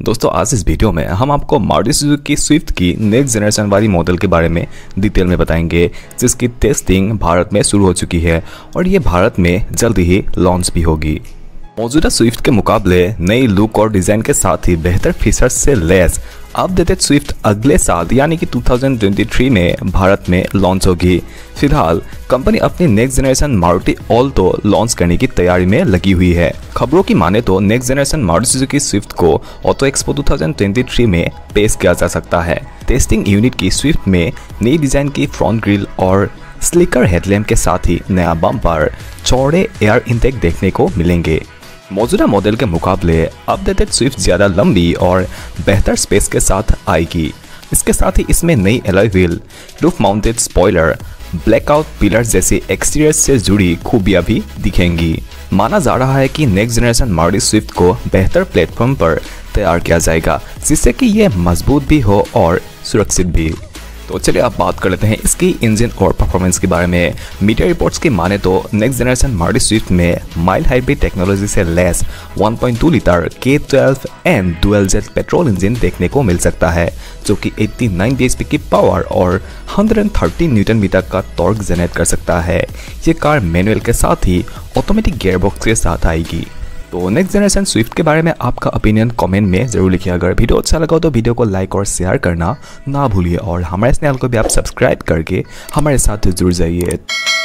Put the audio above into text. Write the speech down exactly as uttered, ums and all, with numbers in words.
दोस्तों आज इस वीडियो में हम आपको मारुति सुजुकी स्विफ्ट की नेक्स्ट जनरेशन वाली मॉडल के बारे में डिटेल में बताएंगे, जिसकी टेस्टिंग भारत में शुरू हो चुकी है और ये भारत में जल्दी ही लॉन्च भी होगी। मौजूदा स्विफ्ट के मुकाबले नई लुक और डिज़ाइन के साथ ही बेहतर फीचर्स से लैस अपडेटेड स्विफ्ट अगले साल यानी कि दो हज़ार तेईस में भारत में लॉन्च होगी। फिलहाल कंपनी अपनी next generation Maruti Alto launch करने की तैयारी में लगी हुई है। खबरों की माने तो next generation Maruti Suzuki Swift को ऑटो एक्सपो दो हज़ार तेईस में पेश किया जा सकता है। टेस्टिंग यूनिट की स्विफ्ट में नई डिज़ाइन की फ्रंट ग्रिल और स्लीकर हेडलैम्प के साथ ही नया बम्पर, चौड़े एयर इनटेक देखने को मिलेंगे। मौजूदा मॉडल के मुकाबले अपडेटेड स्विफ्ट ज़्यादा लंबी और बेहतर स्पेस के साथ आएगी। इसके साथ ही इसमें नई alloy wheel, roof mounted spoiler, blackout pillar जैसी एक्सटीरियर से जुड़ी खूबियां भी दिखेंगी। माना जा रहा है कि नेक्स्ट जनरेशन मारुति स्विफ्ट को बेहतर प्लेटफॉर्म पर तैयार किया जाएगा, जिससे कि ये मजबूत भी हो और सुरक्षित भी। तो चलिए अब बात कर लेते हैं इसकी इंजन और परफॉर्मेंस के बारे में। मीडिया रिपोर्ट्स की माने तो नेक्स्ट जनरेशन मारुति स्विफ्ट में माइल्ड हाइब्रिड टेक्नोलॉजी से लैस एक पॉइंट दो लीटर के twelve N dual jet petrol engine देखने को मिल सकता है, जो कि नवासी बीएचपी की पावर और एक सौ तीस न्यूटन मीटर का टॉर्क जनरेट कर सकता है। ये कार मैनुअल के साथ ही ऑटोमेटिक गियरबॉक्स के साथ आएगी। तो नेक्स्ट जनरेशन स्विफ्ट के बारे में आपका ओपिनियन कमेंट में जरूर लिखिए। अगर वीडियो अच्छा लगा तो वीडियो को लाइक और शेयर करना ना भूलिए और हमारे चैनल को भी आप सब्सक्राइब करके हमारे साथ जुड़ जाइए।